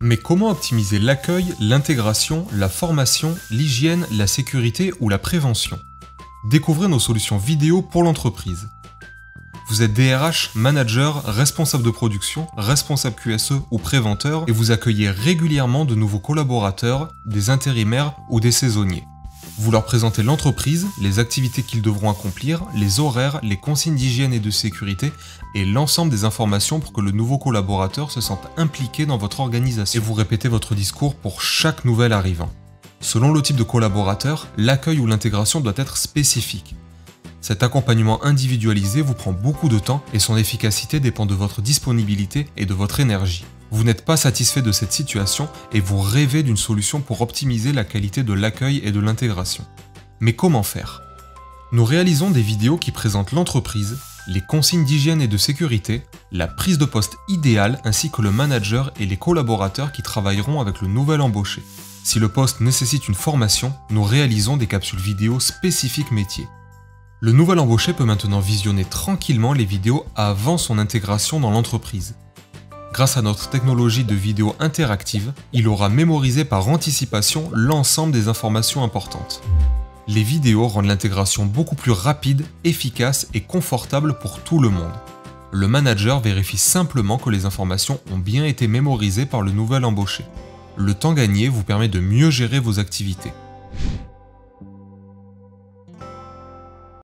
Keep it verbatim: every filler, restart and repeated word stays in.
Mais comment optimiser l'accueil, l'intégration, la formation, l'hygiène, la sécurité ou la prévention? Découvrez nos solutions vidéo pour l'entreprise. Vous êtes D R H, manager, responsable de production, responsable Q S E ou préventeur et vous accueillez régulièrement de nouveaux collaborateurs, des intérimaires ou des saisonniers. Vous leur présentez l'entreprise, les activités qu'ils devront accomplir, les horaires, les consignes d'hygiène et de sécurité et l'ensemble des informations pour que le nouveau collaborateur se sente impliqué dans votre organisation. Et vous répétez votre discours pour chaque nouvel arrivant. Selon le type de collaborateur, l'accueil ou l'intégration doit être spécifique. Cet accompagnement individualisé vous prend beaucoup de temps et son efficacité dépend de votre disponibilité et de votre énergie. Vous n'êtes pas satisfait de cette situation et vous rêvez d'une solution pour optimiser la qualité de l'accueil et de l'intégration. Mais comment faire? Nous réalisons des vidéos qui présentent l'entreprise, les consignes d'hygiène et de sécurité, la prise de poste idéale ainsi que le manager et les collaborateurs qui travailleront avec le nouvel embauché. Si le poste nécessite une formation, nous réalisons des capsules vidéo spécifiques métiers. Le nouvel embauché peut maintenant visionner tranquillement les vidéos avant son intégration dans l'entreprise. Grâce à notre technologie de vidéo interactive, il aura mémorisé par anticipation l'ensemble des informations importantes. Les vidéos rendent l'intégration beaucoup plus rapide, efficace et confortable pour tout le monde. Le manager vérifie simplement que les informations ont bien été mémorisées par le nouvel embauché. Le temps gagné vous permet de mieux gérer vos activités.